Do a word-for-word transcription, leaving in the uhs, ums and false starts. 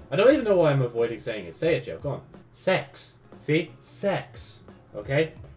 I don't even know why I'm avoiding saying it. Say it, Joe. Go on. Sex. See? Sex. Okay?